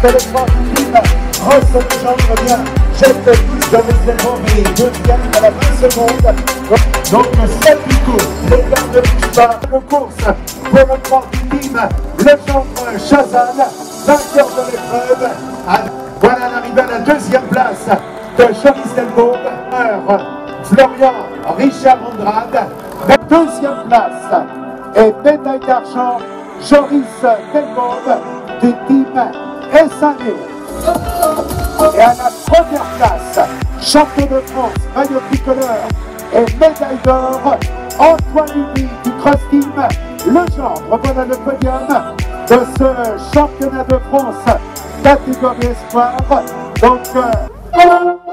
que le troisième Ross Legendre vient, jette plus de réservoir et deuxième à la 20 secondes. Donc 7 coups, les gars ne bougent pas. Le course pour le troisième team, Legendre Chazal, vainqueur de l'épreuve. Voilà l'arrivée à la deuxième place de Joris Delbourg, Florian Richard Andrade. La deuxième place et médaille d'argent Joris Delbourg du team SAE. Et à la première place, champion de France, maillot tricolore et médaille d'or, Antoine Uni du Cross Team Legendre. Voilà le podium de ce championnat de France catégorie espoir. Donc,